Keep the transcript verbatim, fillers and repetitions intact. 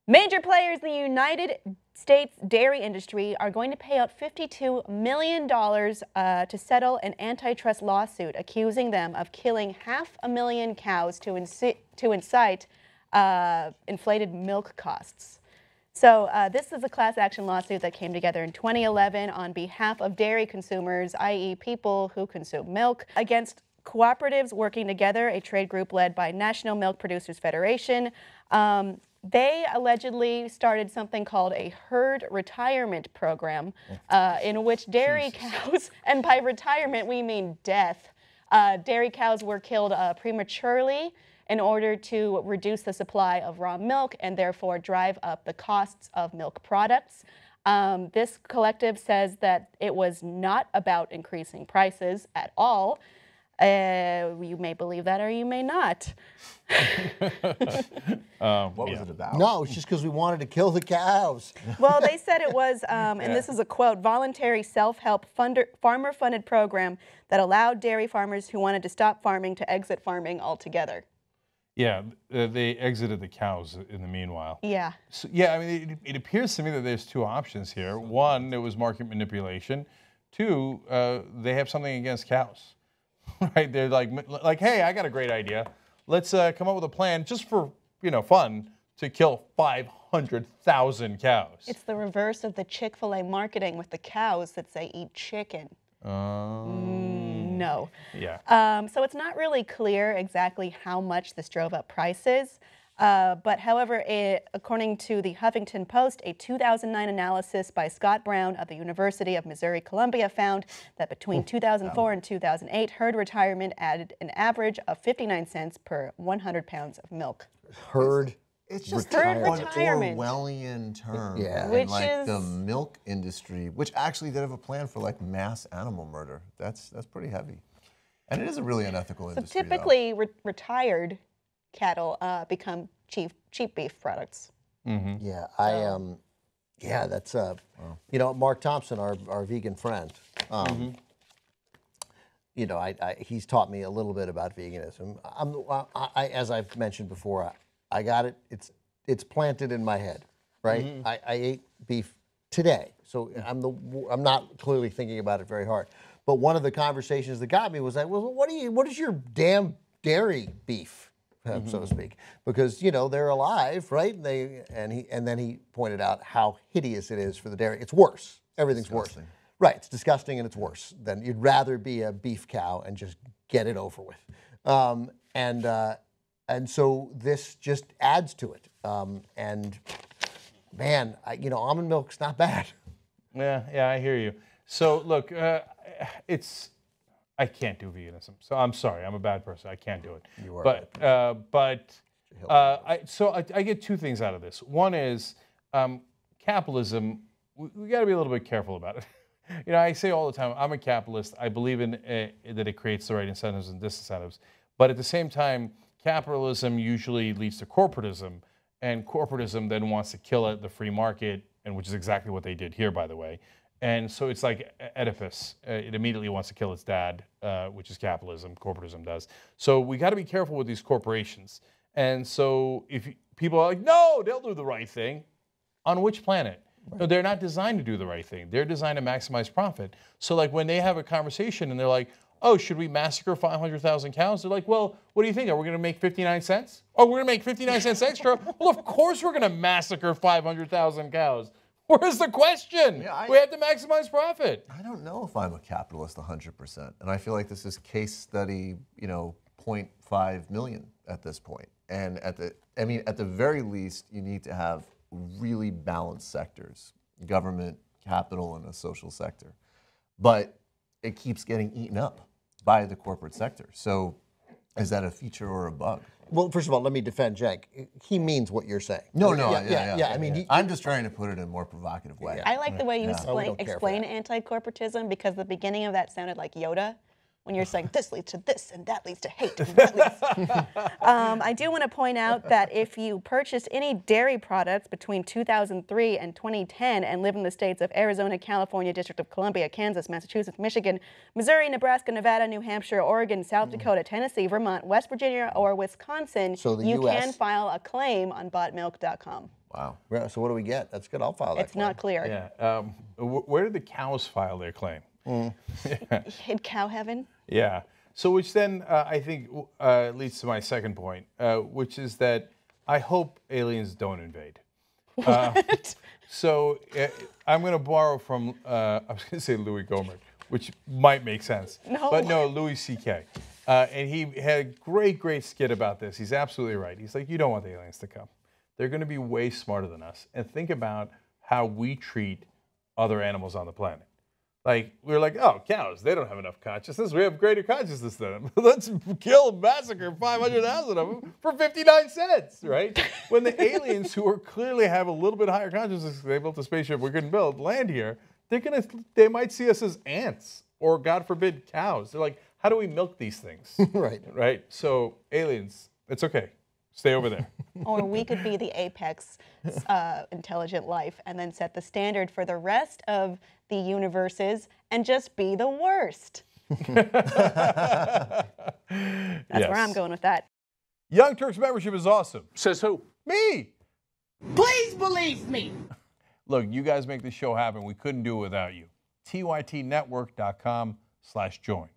Major players in the United States dairy industry are going to pay out fifty-two million dollars uh, to settle an antitrust lawsuit accusing them of killing half a million cows to, inci to incite uh, inflated milk costs. So uh, this is a class action lawsuit that came together in twenty eleven on behalf of dairy consumers, that is people who consume milk, against cooperatives working together, a trade group led by National Milk Producers Federation. Um, They allegedly started something called a herd retirement program uh, in which dairy Jesus. cows, and by retirement we mean death, uh, dairy cows were killed uh, prematurely in order to reduce the supply of raw milk and therefore drive up the costs of milk products. Um, this collective says that it was not about increasing prices at all. Uh, you may believe that or you may not. um, what yeah. was it about? No, it's just because we wanted to kill the cows. Well, they said it was, um, and yeah. this is a quote, voluntary self-help farmer-funded program that allowed dairy farmers who wanted to stop farming to exit farming altogether. Yeah, uh, they exited the cows in the meanwhile. Yeah. So, yeah, I mean, it, it appears to me that there's two options here. One, it was market manipulation. Two, uh, they have something against cows. Right, they're like, like, hey, I got a great idea. Let's uh, come up with a plan just for, you know, fun to kill five hundred thousand cows. It's the reverse of the Chick-fil-A marketing with the cows that say eat chicken. Um, mm, no. Yeah. Um, so it's not really clear exactly how much this drove up prices. Uh, but however, it, according to the Huffington Post, a two thousand nine analysis by Scott Brown of the University of Missouri-Columbia found that between two thousand four and two thousand eight, herd retirement added an average of fifty-nine cents per one hundred pounds of milk. Herd It's just herd an retirement. Orwellian term. Yeah. Which and like is... the milk industry, which actually did have a plan for like mass animal murder. That's that's pretty heavy. And it is a really unethical so industry. typically re retired cattle uh, become cheap cheap beef products. Mm-hmm. Yeah, I um, yeah, that's uh, wow. you know, Mark Thompson, our our vegan friend. Um, mm-hmm. You know, I, I he's taught me a little bit about veganism. I'm I, I as I've mentioned before, I, I got it. It's it's planted in my head, right? Mm-hmm. I, I ate beef today, so I'm the I'm not clearly thinking about it very hard. But one of the conversations that got me was like, well, what do you what is your damn dairy beef? Mm-hmm. So to speak, because you know they're alive, right? And they and he and then he pointed out how hideous it is for the dairy. It's worse. Everything's disgusting. worse. Right. It's disgusting and it's worse. Than you'd rather be a beef cow and just get it over with. Um, and uh, and so this just adds to it. Um, and man, I, you know, almond milk's not bad. Yeah, yeah, I hear you. So look, uh, it's. I can't do veganism, so I'm sorry. I'm a bad person. I can't do it. You are. But uh, but uh, I, so I, I get two things out of this. One is um, capitalism. We, we got to be a little bit careful about it. You know, I say all the time, I'm a capitalist. I believe in uh, that it creates the right incentives and disincentives. But at the same time, capitalism usually leads to corporatism, and corporatism then wants to kill it, the free market, and which is exactly what they did here, by the way. And so it's like Oedipus. Uh, it immediately wants to kill its dad, uh, which is capitalism. Corporatism does. So we got to be careful with these corporations. And so if you, people are like, no, they'll do the right thing. On which planet? Right. No, they're not designed to do the right thing. They're designed to maximize profit. So like when they have a conversation and they're like, oh, should we massacre five hundred thousand cows? They're like, well, what do you think? Are we going to make fifty-nine cents? Oh, we're going to make fifty-nine cents extra? Well, of course we're going to massacre five hundred thousand cows. Where's the question? Yeah, I, we have to maximize profit. I don't know if I'm a capitalist one hundred percent. And I feel like this is case study, you know, zero point five million at this point. And at the, I mean, at the very least, you need to have really balanced sectors, government, capital, and a social sector. But it keeps getting eaten up by the corporate sector. So is that a feature or a bug? Well, first of all, let me defend Cenk. He means what you're saying. No, no, yeah, yeah, yeah. yeah, yeah, yeah. I mean, yeah. He, I'm just trying to put it in a more provocative way. I like the way you yeah. explain, oh, explain anti-corporatism, because the beginning of that sounded like Yoda. When you're saying this leads to this and that leads to hate. And that leads. um, I do want to point out that if you purchased any dairy products between two thousand three and twenty ten and live in the states of Arizona, California, District of Columbia, Kansas, Massachusetts, Michigan, Missouri, Nebraska, Nevada, New Hampshire, Oregon, South Dakota, Tennessee, Vermont, West Virginia, or Wisconsin, so the you U S can file a claim on bought milk dot com. Wow. Yeah, so what do we get? That's good. I'll file that It's claim. not clear. Yeah. Um, wh- where did the cows file their claim? Hit cow heaven. Yeah. So which then uh, I think uh, leads to my second point, uh, which is that I hope aliens don't invade. What? Uh, so uh, I'm going to borrow from, uh, I was going to say Louis Gohmert, which might make sense. No. But no, Louis C K. Uh, and he had a great, great skit about this. He's absolutely right. He's like, you don't want the aliens to come. They're going to be way smarter than us. And think about how we treat other animals on the planet. Like, we're like, oh, cows, they don't have enough consciousness. We have greater consciousess than them. Let's kill and massacre five hundred thousand of them for fifty-nine cents, right? When the aliens, who are clearly have a little bit higher consciousness, they built a spaceship we couldn't build, land here, they're gonna, they might see us as ants or, God forbid, cows. They're like, how do we milk these things? Right. Right? So, aliens, it's okay. Stay over there. Or we could be the apex uh, intelligent life and then set the standard for the rest of the universes and just be the worst. That's Yes. where I'm going with that. Young Turks membership is awesome. Says who? Me! Please believe me. Look, you guys make this show happen. We couldn't do it without you. T Y T network dot com slash join.